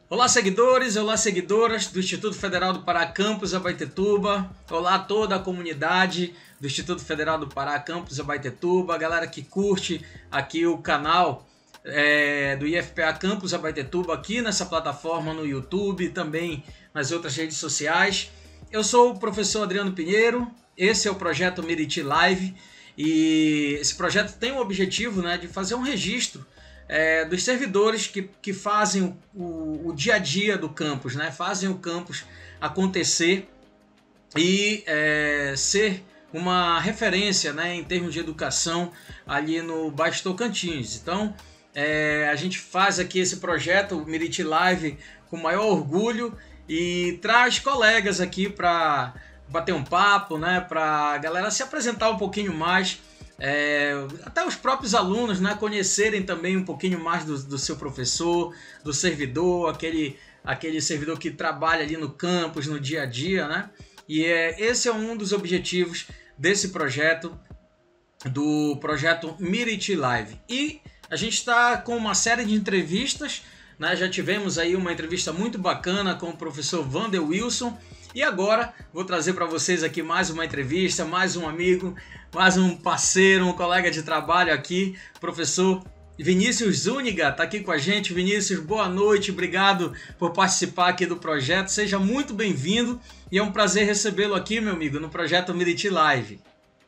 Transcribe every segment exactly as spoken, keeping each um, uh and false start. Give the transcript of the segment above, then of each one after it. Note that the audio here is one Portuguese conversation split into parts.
Olá, seguidores, olá, seguidoras do Instituto Federal do Pará, Campus Abaetetuba. Olá a toda a comunidade do Instituto Federal do Pará, Campus Abaetetuba. A galera que curte aqui o canal é, do I F P A Campus Abaetetuba aqui nessa plataforma no YouTube e também nas outras redes sociais. Eu sou o professor Adriano Pinheiro, esse é o projeto Miriti Live e esse projeto tem o objetivo, né, de fazer um registro É, dos servidores que, que fazem o, o, o dia a dia do campus, né? Fazem o campus acontecer e é, ser uma referência, né, em termos de educação ali no Baixo Tocantins. Então é, a gente faz aqui esse projeto, o Miriti Live, com o maior orgulho e traz colegas aqui para bater um papo, né, para a galera se apresentar um pouquinho mais. É, até os próprios alunos, né, conhecerem também um pouquinho mais do, do seu professor, do servidor, aquele, aquele servidor que trabalha ali no campus, no dia a dia, né? E é, esse é um dos objetivos desse projeto, do projeto Miriti Live. E a gente está com uma série de entrevistas, né? Já tivemos aí uma entrevista muito bacana com o professor Wander Wilson. E agora vou trazer para vocês aqui mais uma entrevista, mais um amigo, mais um parceiro, um colega de trabalho aqui, professor Vinícius Zúñiga, está aqui com a gente. Vinícius, boa noite, obrigado por participar aqui do projeto, seja muito bem-vindo e é um prazer recebê-lo aqui, meu amigo, no projeto Miriti Live.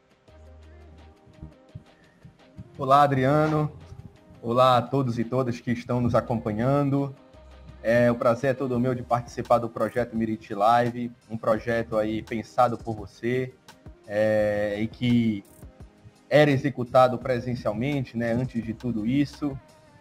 Olá, Adriano, olá a todos e todas que estão nos acompanhando. É, o prazer é todo meu de participar do projeto Miriti Live, um projeto aí pensado por você é, e que era executado presencialmente, né, antes de tudo isso,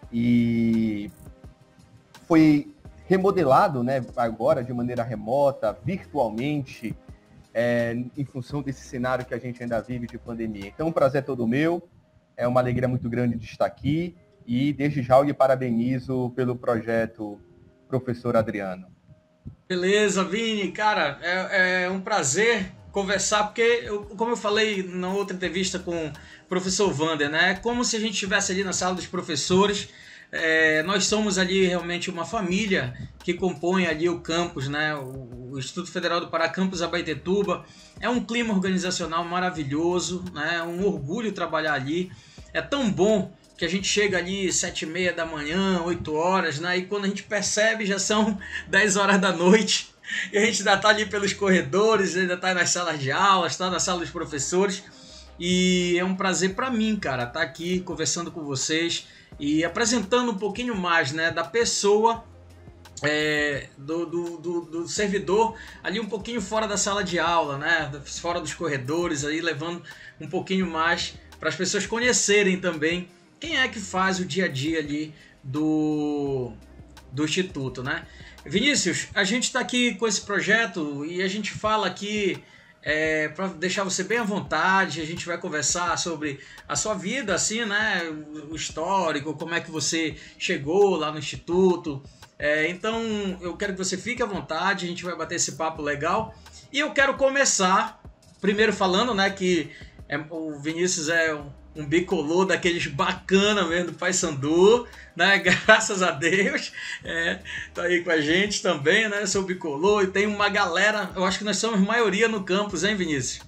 e foi remodelado, né, agora de maneira remota, virtualmente, é, em função desse cenário que a gente ainda vive de pandemia. Então, o prazer é todo meu, é uma alegria muito grande de estar aqui e desde já eu lhe parabenizo pelo projeto Professor Adriano. Beleza, Vini, cara, é, é um prazer conversar, porque, eu, como eu falei na outra entrevista com o professor Wander, né, é como se a gente estivesse ali na sala dos professores. É, nós somos ali realmente uma família que compõe ali o campus, né, o, o Instituto Federal do Pará, Campus Abaetetuba. É um clima organizacional maravilhoso, né, um orgulho trabalhar ali. É tão bom que a gente chega ali sete e meia da manhã, oito horas, né? E quando a gente percebe já são dez horas da noite. E a gente ainda está ali pelos corredores, ainda está nas salas de aula, está na sala dos professores. E é um prazer para mim, cara, estar tá aqui conversando com vocês e apresentando um pouquinho mais, né, da pessoa, é, do, do, do, do servidor ali um pouquinho fora da sala de aula, né? Fora dos corredores, aí levando um pouquinho mais para as pessoas conhecerem também quem é que faz o dia a dia ali do, do Instituto, né? Vinícius, a gente está aqui com esse projeto e a gente fala aqui é, para deixar você bem à vontade. A gente vai conversar sobre a sua vida, assim, né? O histórico, como é que você chegou lá no Instituto. É, então, eu quero que você fique à vontade, a gente vai bater esse papo legal. E eu quero começar primeiro falando, né, que é, o Vinícius é um um bicolor daqueles bacana mesmo do Paysandu, né? Graças a Deus, é, tá aí com a gente também, né? Sou bicolor e tem uma galera, eu acho que nós somos maioria no campus, hein, Vinícius?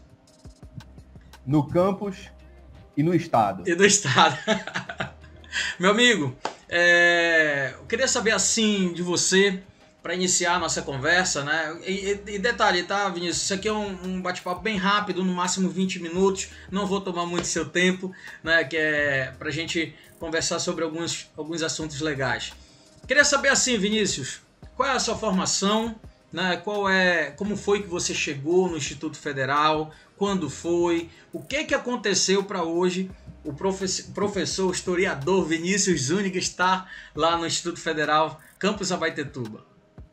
No campus e no estado. E no estado. Meu amigo, é, eu queria saber assim de você, para iniciar a nossa conversa, né? E, e detalhe, tá, Vinícius? Isso aqui é um, um bate-papo bem rápido, no máximo vinte minutos. Não vou tomar muito seu tempo, né? Que é pra gente conversar sobre alguns, alguns assuntos legais. Queria saber assim, Vinícius, qual é a sua formação, né? Qual é, como foi que você chegou no Instituto Federal? Quando foi? O que que aconteceu para hoje o profe- professor historiador Vinícius Zúñiga estar lá no Instituto Federal, Campus Abaetetuba?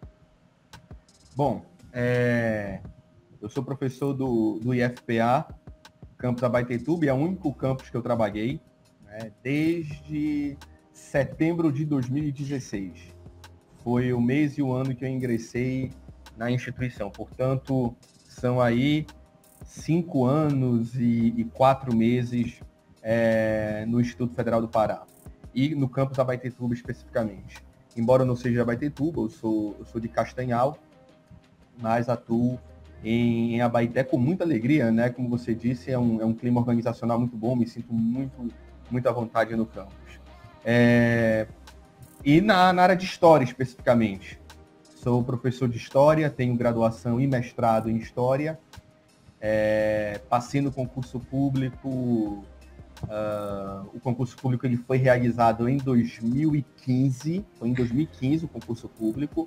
Bom, é, eu sou professor do, do I F P A, Campus Abaetetuba, e é o único campus que eu trabalhei, né, desde setembro de dois mil e dezesseis. Foi o mês e o ano que eu ingressei na instituição. Portanto, são aí cinco anos e, e quatro meses é, no Instituto Federal do Pará, e no Campus Abaetetuba especificamente. embora eu não seja de Abaetetuba, eu sou, eu sou de Castanhal, mas atuo em, em Abaeté com muita alegria, né? Como você disse, é um, é um clima organizacional muito bom, me sinto muito, muito à vontade no campus. É, e na, na área de História, especificamente. Sou professor de História, tenho graduação e mestrado em História, é, passei no concurso público, uh, o concurso público ele foi realizado em dois mil e quinze, foi em dois mil e quinze o concurso público,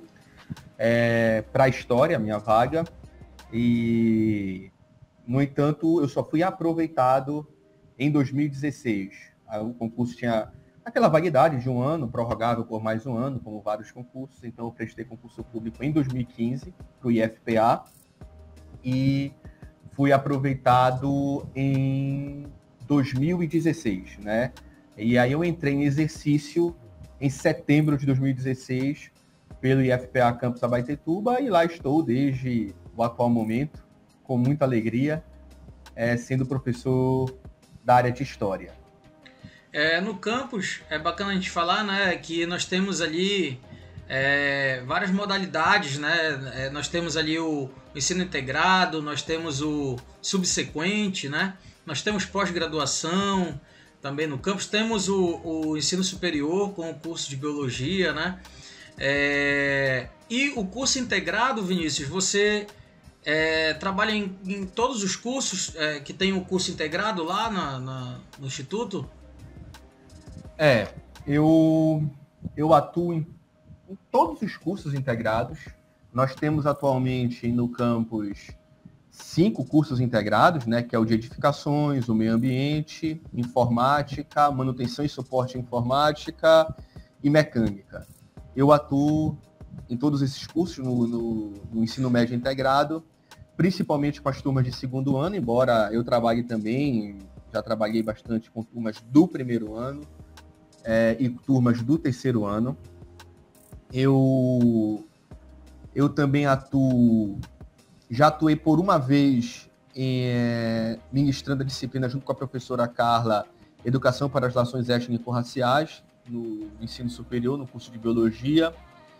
é, para História, a minha vaga, e, no entanto, eu só fui aproveitado em dois mil e dezesseis. O concurso tinha aquela validade de um ano, prorrogável por mais um ano, como vários concursos. Então, eu prestei concurso público em dois mil e quinze para o I F P A e fui aproveitado em dois mil e dezesseis, né? E aí eu entrei em exercício em setembro de dois mil e dezesseis pelo I F P A Campus Abaetetuba e lá estou desde o atual momento, com muita alegria, é, sendo professor da área de História. É, no campus, é bacana a gente falar, né, que nós temos ali é, várias modalidades, né? É, nós temos ali o ensino integrado, nós temos o subsequente, né? Nós temos pós-graduação também no campus, temos o, o ensino superior com o curso de biologia, né? É, e o curso integrado, Vinícius, você é, trabalha em, em todos os cursos é, que tem o curso integrado lá na, na, no Instituto? É, eu, eu atuo em, em todos os cursos integrados. Nós temos atualmente no campus cinco cursos integrados, né, que é o de edificações, o meio ambiente, informática, manutenção e suporte informática e mecânica. Eu atuo em todos esses cursos no, no, no ensino médio integrado, principalmente com as turmas de segundo ano, embora eu trabalhe também, já trabalhei bastante com turmas do primeiro ano, É, e turmas do terceiro ano. Eu, eu também atuo, já atuei por uma vez em, é, ministrando a disciplina junto com a professora Carla, Educação para as Relações Étnico-Raciais, no ensino superior, no curso de Biologia.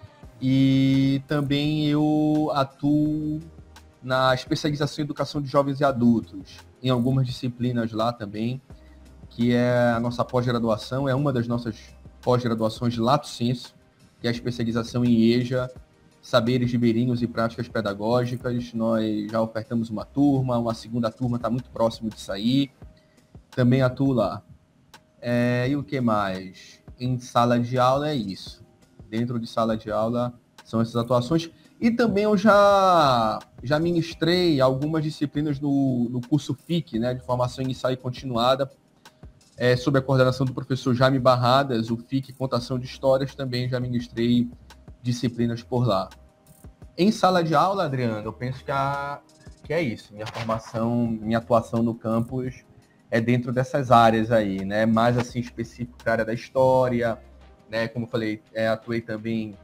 E também eu atuo na especialização em Educação de Jovens e Adultos, em algumas disciplinas lá também, que é a nossa pós-graduação, é uma das nossas pós-graduações de Lato Sensu, que é a especialização em I E J A, Saberes Ribeirinhos e Práticas Pedagógicas. Nós já ofertamos uma turma, uma segunda turma está muito próximo de sair. Também atuo lá. É, e o que mais? Em sala de aula é isso. Dentro de sala de aula são essas atuações. E também eu já, já ministrei algumas disciplinas no, no curso F I C, né, de Formação Inicial e Continuada, É, sob a coordenação do professor Jaime Barradas, o F I C Contação de Histórias, também já ministrei disciplinas por lá. Em sala de aula, Adriano, eu penso que, a, que é isso. Minha formação, minha atuação no campus é dentro dessas áreas aí, né? Mais assim específico para a área da história, né? Como eu falei, é, atuei também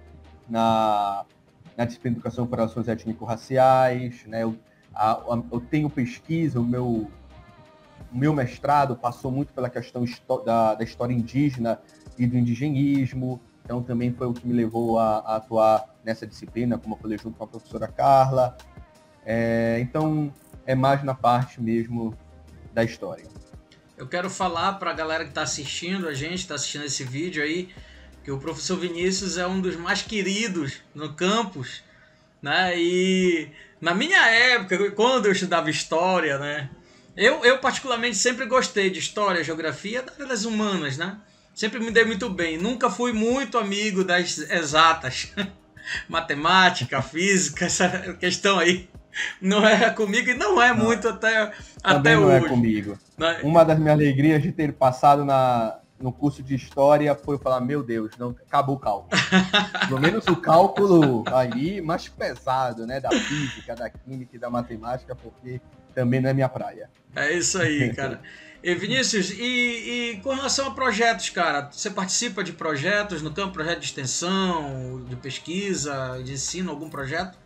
na, na disciplina de Educação para Relações Étnico-Raciais, né? Eu, a, eu tenho pesquisa, o meu O meu mestrado passou muito pela questão da, da história indígena e do indigenismo, então também foi o que me levou a, a atuar nessa disciplina, como eu falei, junto com a professora Carla. É, então, é mais na parte mesmo da história. Eu quero falar para a galera que está assistindo a gente, está assistindo esse vídeo aí, que o professor Vinícius é um dos mais queridos no campus, né? E na minha época, quando eu estudava história, né? Eu, eu particularmente sempre gostei de história, geografia, da área das humanas, né? Sempre me dei muito bem. Nunca fui muito amigo das exatas. Matemática, física, essa questão aí não é comigo e não é não. muito até, até não hoje. Não é comigo. Não. Uma das minhas alegrias de ter passado na, no curso de História foi falar, meu Deus, não, acabou o cálculo. Pelo menos o cálculo aí mais pesado, né? Da física, da química e da matemática, porque também não é minha praia. É isso aí, cara. E Vinícius, e, e com relação a projetos, cara, você participa de projetos no campo, projeto de extensão, de pesquisa, de ensino, algum projeto?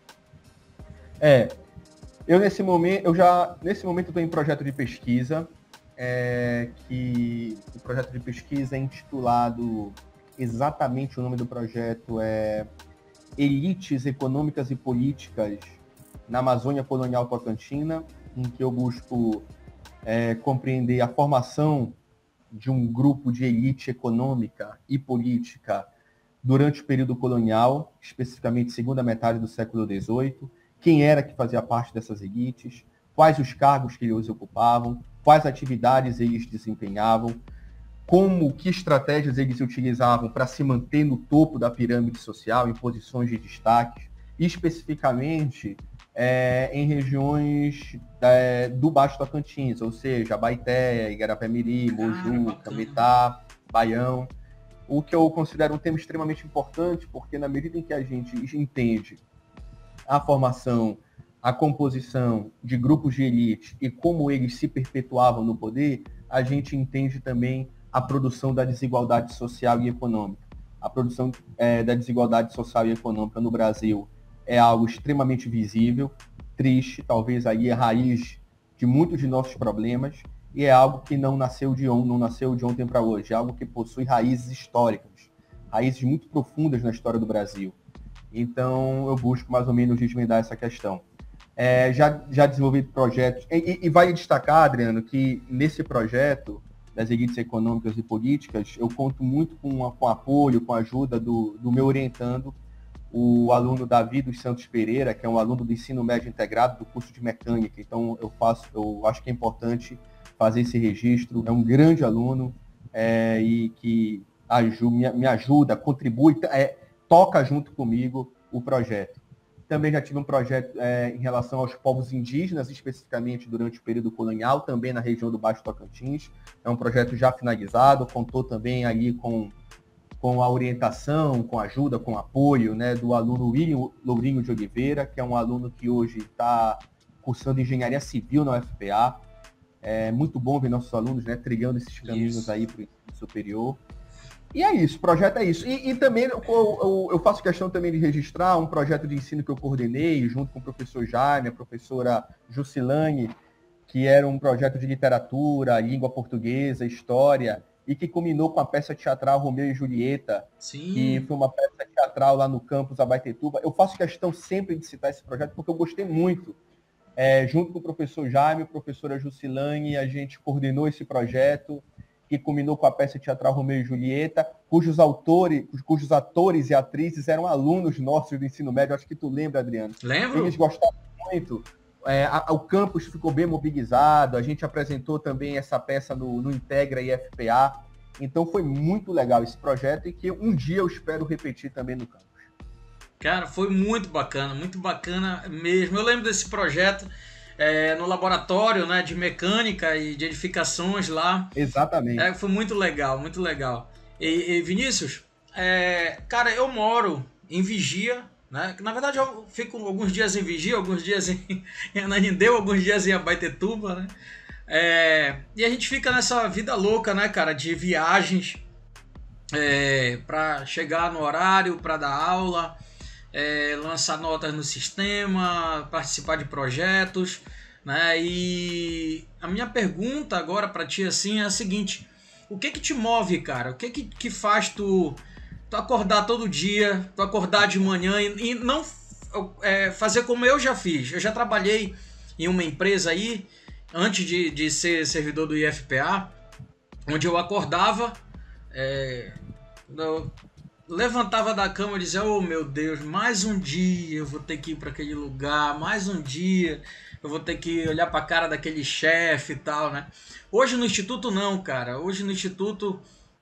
É, eu nesse momento, eu já, nesse momento estou em projeto de pesquisa, é, que o projeto de pesquisa é intitulado exatamente o nome do projeto é Elites Econômicas e Políticas na Amazônia Colonial Tocantina, em que eu busco é, compreender a formação de um grupo de elite econômica e política durante o período colonial, especificamente segunda metade do século dezoito, quem era que fazia parte dessas elites, quais os cargos que eles ocupavam, quais atividades eles desempenhavam, como, que estratégias eles utilizavam para se manter no topo da pirâmide social, em posições de destaque, especificamente é, em regiões é, do Baixo Tocantins, ou seja, Abaeté, Igarapé-Miri, Moju, ah, Cametá, Baião, o que eu considero um tema extremamente importante, porque na medida em que a gente entende a formação, a composição de grupos de elite e como eles se perpetuavam no poder, a gente entende também a produção da desigualdade social e econômica. A produção é, da desigualdade social e econômica no Brasil é algo extremamente visível, triste, talvez aí a raiz de muitos de nossos problemas, e é algo que não nasceu de ontem, não nasceu de ontem para hoje, é algo que possui raízes históricas, raízes muito profundas na história do Brasil. Então, eu busco mais ou menos desvendar essa questão. É, já, já desenvolvi projetos, e, e vale destacar, Adriano, que nesse projeto das elites econômicas e políticas, eu conto muito com, com apoio, com a ajuda do, do meu orientando, o aluno Davi dos Santos Pereira, que é um aluno do ensino médio integrado do curso de mecânica. Então, eu faço, eu acho que é importante fazer esse registro. É um grande aluno é, e que ajuda, me, me ajuda, contribui, é, toca junto comigo o projeto. Também já tive um projeto é, em relação aos povos indígenas, especificamente durante o período colonial, também na região do Baixo Tocantins. É um projeto já finalizado, contou também aí com, com a orientação, com a ajuda, com o apoio, né, do aluno William Lourinho de Oliveira, que é um aluno que hoje está cursando Engenharia Civil na U F P A. É muito bom ver nossos alunos, né, trilhando esses caminhos isso. aí para o ensino superior. E é isso, o projeto é isso. E, e também eu, eu, eu faço questão também de registrar um projeto de ensino que eu coordenei, junto com o professor Jaime, a professora Jusilane, que era um projeto de literatura, língua portuguesa, história, e que culminou com a peça teatral Romeu e Julieta, Sim. que foi uma peça teatral lá no campus Abaetetuba. Eu faço questão sempre de citar esse projeto, porque eu gostei muito. É, junto com o professor Jaime, a professora Jusilane, a gente coordenou esse projeto, que culminou com a peça teatral Romeu e Julieta, cujos autores, cujos atores e atrizes eram alunos nossos do ensino médio. Acho que tu lembra, Adriano. Lembro. Eles gostaram muito. É, a, o campus ficou bem mobilizado. A gente apresentou também essa peça no, no Integra I F P A. Então foi muito legal esse projeto e que um dia eu espero repetir também no campus. Cara, foi muito bacana, muito bacana mesmo. Eu lembro desse projeto. É, no laboratório, né, de mecânica e de edificações lá. Exatamente. É, foi muito legal, muito legal. E, e Vinícius, é, cara, eu moro em Vigia, né? Na verdade eu fico alguns dias em Vigia, alguns dias em, em Ananindeua, alguns dias em Abaetetuba, né? É, e a gente fica nessa vida louca, né, cara, de viagens é, para chegar no horário, para dar aula. É, lançar notas no sistema, participar de projetos, né? E a minha pergunta agora para ti assim é a seguinte: o que que te move, cara? O que que, que faz tu, tu acordar todo dia, tu acordar de manhã e, e não é, fazer como eu já fiz? Eu já trabalhei em uma empresa aí antes de, de ser servidor do I F P A, onde eu acordava, é, eu, levantava da cama e dizia, oh meu Deus, mais um dia eu vou ter que ir para aquele lugar, mais um dia eu vou ter que olhar para a cara daquele chefe e tal, né? Hoje no Instituto não, cara. Hoje no Instituto,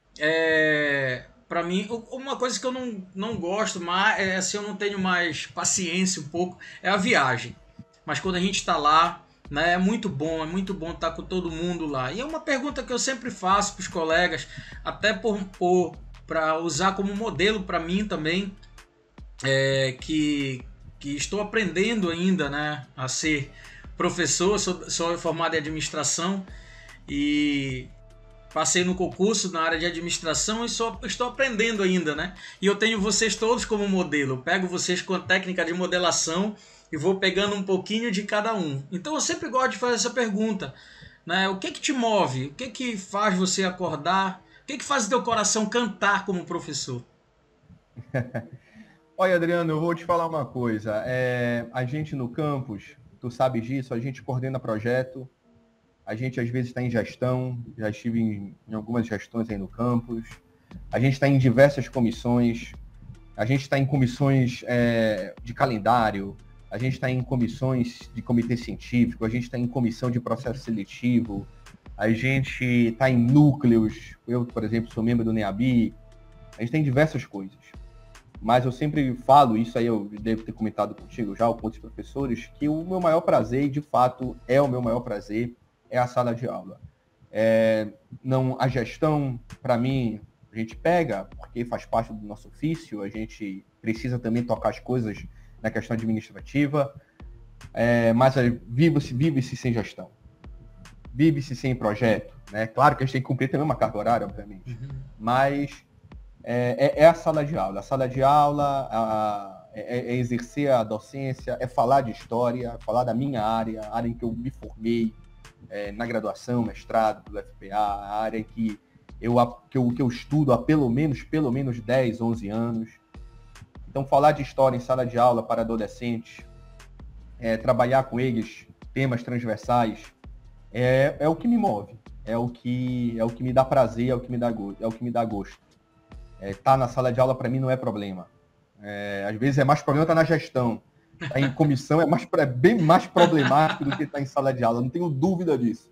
é, para mim, uma coisa que eu não, não gosto, mas é assim, eu não tenho mais paciência um pouco, é a viagem. Mas quando a gente está lá, né, é muito bom, é muito bom estar com todo mundo lá. E é uma pergunta que eu sempre faço para os colegas, até por... por para usar como modelo para mim também, é, que, que estou aprendendo ainda, né, a ser professor, sou, sou formado em administração e passei no concurso na área de administração e só estou aprendendo ainda, né? E eu tenho vocês todos como modelo, eu pego vocês com a técnica de modelação e vou pegando um pouquinho de cada um. Então eu sempre gosto de fazer essa pergunta, né? O que que te move? O que que faz você acordar O que que faz o teu coração cantar como professor? Olha, Adriano, eu vou te falar uma coisa. É, a gente no campus, tu sabe disso, a gente coordena projeto, a gente às vezes está em gestão, já estive em, em algumas gestões aí no campus, a gente está em diversas comissões, a gente está em comissões é, de calendário, a gente está em comissões de comitê científico, a gente está em comissão de processo seletivo, a gente está em núcleos, eu, por exemplo, sou membro do NEABI, a gente tem diversas coisas. Mas eu sempre falo, isso aí eu devo ter comentado contigo já, com outros professores, que o meu maior prazer, e de fato é o meu maior prazer, é a sala de aula. É, não, a gestão, para mim, a gente pega, porque faz parte do nosso ofício, a gente precisa também tocar as coisas na questão administrativa, é, mas vive-se vive-se sem gestão, vive-se sem projeto, né? Claro que a gente tem que cumprir também uma carga horária, obviamente, uhum. mas é, é, é a sala de aula. A sala de aula a, é, é exercer a docência, é falar de história, falar da minha área, a área em que eu me formei, é, na graduação, mestrado, do F P A, a área em que eu, que, eu, que eu estudo há pelo menos, pelo menos dez, onze anos. Então, falar de história em sala de aula para adolescentes, é, trabalhar com eles temas transversais, é, é o que me move, é o que, é o que me dá prazer, é o que me dá gosto. É o que me dá gosto. É, tá na sala de aula, para mim, não é problema. É, às vezes é mais problema estar tá na gestão. Tá em comissão é, mais, é bem mais problemático do que estar tá em sala de aula, não tenho dúvida disso.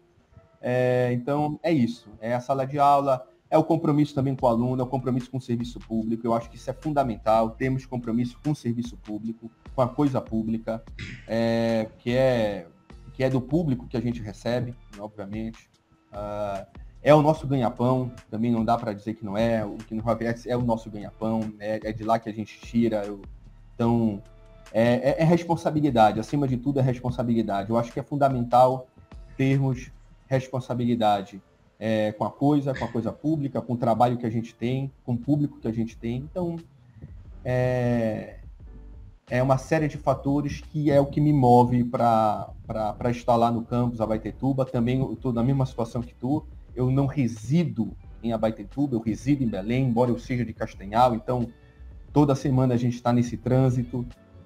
É, então, é isso. É a sala de aula, é o compromisso também com o aluno, é o compromisso com o serviço público. Eu acho que isso é fundamental. Temos compromisso com o serviço público, com a coisa pública, é, que, é, que é do público que a gente recebe, obviamente. Uh, é o nosso ganha-pão, também não dá para dizer que não é. O que nos oferece é o nosso ganha-pão, é, é de lá que a gente tira. Eu, então, é, é, é responsabilidade. Acima de tudo, é responsabilidade. Eu acho que é fundamental termos responsabilidade é, com a coisa, com a coisa pública, com o trabalho que a gente tem, com o público que a gente tem. Então, é, é uma série de fatores que é o que me move para estar lá no campus Abaetetuba. Também estou na mesma situação que tu. Eu não resido em Abaetetuba, eu resido em Belém, embora eu seja de Castanhal. Então, toda semana a gente está nesse trânsito.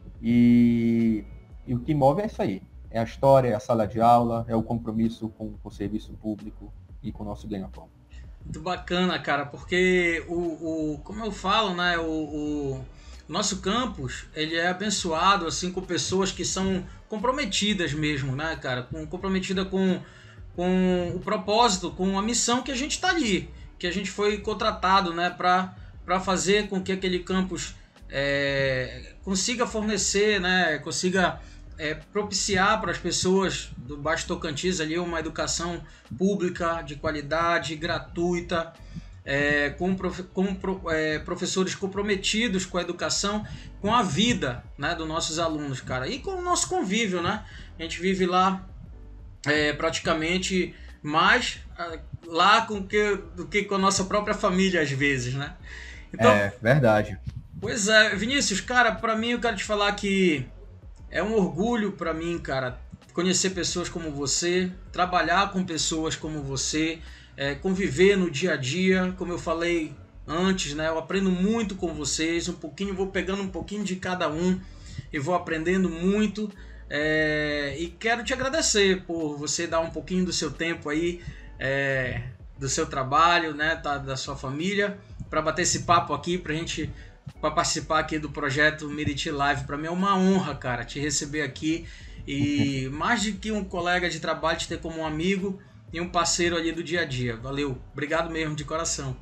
E, e o que move é isso aí. É a história, é a sala de aula, é o compromisso com, com o serviço público e com o nosso ganha-pão. Muito bacana, cara, porque o, o como eu falo, né, o, o nosso campus, ele é abençoado, assim, com pessoas que são comprometidas mesmo, né, cara, com, comprometida com, com o propósito, com a missão que a gente está ali, que a gente foi contratado, né, para para fazer com que aquele campus é, consiga fornecer, né, consiga É, propiciar para as pessoas do Baixo Tocantins ali uma educação pública de qualidade, gratuita, é, com, prof, com é, professores comprometidos com a educação, com a vida, né, dos nossos alunos, cara, e com o nosso convívio, né? A gente vive lá é, praticamente mais lá com que, do que com a nossa própria família às vezes, né? Então, é verdade. Pois é, Vinícius, cara, para mim eu quero te falar que é um orgulho para mim, cara, conhecer pessoas como você, trabalhar com pessoas como você, é, conviver no dia a dia, como eu falei antes, né? Eu aprendo muito com vocês, um pouquinho, vou pegando um pouquinho de cada um e vou aprendendo muito. É, e quero te agradecer por você dar um pouquinho do seu tempo aí, é, do seu trabalho, né? Tá, da sua família, para bater esse papo aqui, pra gente... para participar aqui do projeto Miriti Live. Para mim é uma honra, cara, te receber aqui e mais do que um colega de trabalho, te ter como um amigo e um parceiro ali do dia a dia. Valeu, obrigado mesmo, de coração.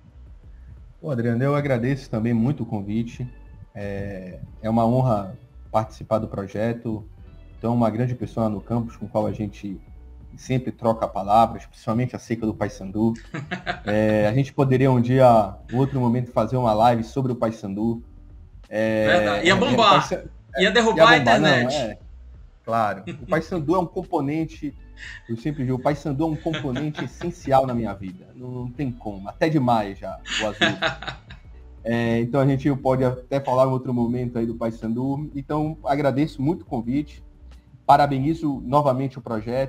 Pô, Adriano, eu agradeço também muito o convite. É, é uma honra participar do projeto. Então, uma grande pessoa no campus com o qual a gente sempre troca palavras, principalmente acerca do Paysandu. É, a gente poderia um dia, em outro momento, fazer uma live sobre o Paysandu. É, Verdade. Ia bombar. É, ia derrubar ia bombar. a internet. Não, é, claro. O Paysandu é um componente, eu sempre digo, o Paysandu é um componente essencial na minha vida. Não, não tem como. Até demais já, o azul. É, então a gente pode até falar em outro momento aí do Paysandu. Então, agradeço muito o convite. Parabenizo novamente o projeto.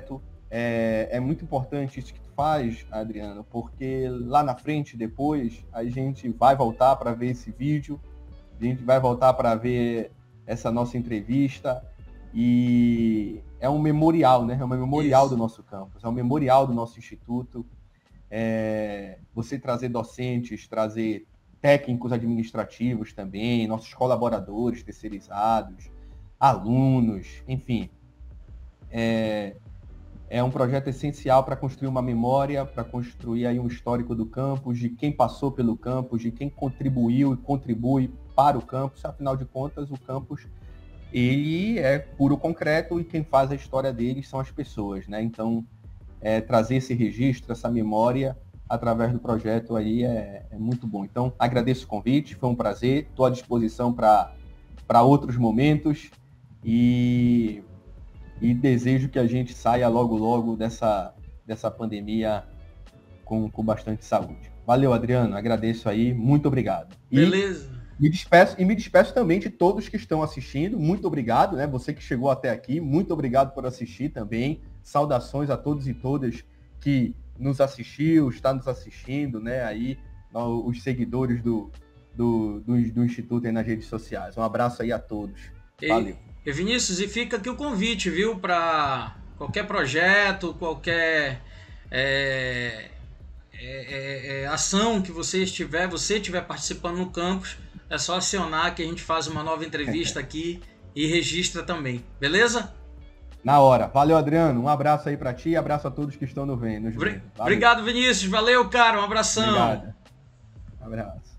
é, é muito importante isso que tu faz, Adriano, porque lá na frente, depois, a gente vai voltar para ver esse vídeo, a gente vai voltar para ver essa nossa entrevista, e é um memorial, né? É um memorial Isso. do nosso campus, é um memorial do nosso instituto. É, você trazer docentes, trazer técnicos administrativos também, nossos colaboradores terceirizados, alunos, enfim. É, é um projeto essencial para construir uma memória, para construir aí um histórico do campus, de quem passou pelo campus, de quem contribuiu e contribui para o campus. Afinal de contas, o campus ele é puro concreto e quem faz a história dele são as pessoas, né? Então, é, trazer esse registro, essa memória através do projeto aí é, é muito bom. Então, agradeço o convite, foi um prazer, estou à disposição para para outros momentos e, e desejo que a gente saia logo, logo dessa, dessa pandemia com, com bastante saúde. Valeu, Adriano, agradeço aí, muito obrigado. E Beleza. Me despeço, e me despeço também de todos que estão assistindo. Muito obrigado, né? Você que chegou até aqui, muito obrigado por assistir também. Saudações a todos e todas que nos assistiu, está nos assistindo, né? Aí, os seguidores do, do, do, do Instituto aí nas redes sociais. Um abraço aí a todos. Valeu. E, e Vinícius, e fica aqui o convite, viu? Para qualquer projeto, qualquer é, é, é, ação que você estiver, você estiver participando no campus, é só acionar que a gente faz uma nova entrevista aqui e registra também, beleza? Na hora. Valeu, Adriano. Um abraço aí pra ti e abraço a todos que estão nos vendo. Obrigado, Vinícius. Valeu, cara. Um abração. Obrigado. Um abraço.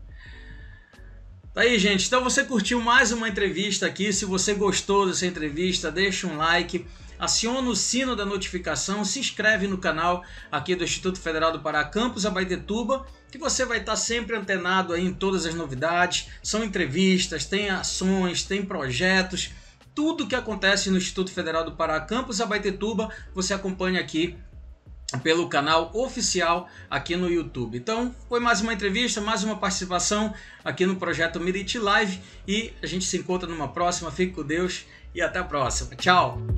Tá aí, gente. Então você curtiu mais uma entrevista aqui. Se você gostou dessa entrevista, deixa um like. Aciona o sino da notificação, se inscreve no canal aqui do Instituto Federal do Pará, Campus Abaetetuba, que você vai estar sempre antenado aí em todas as novidades. São entrevistas, tem ações, tem projetos, tudo que acontece no Instituto Federal do Pará, Campus Abaetetuba, você acompanha aqui pelo canal oficial aqui no YouTube. Então, foi mais uma entrevista, mais uma participação aqui no projeto Miriti Live e a gente se encontra numa próxima. Fique com Deus e até a próxima. Tchau!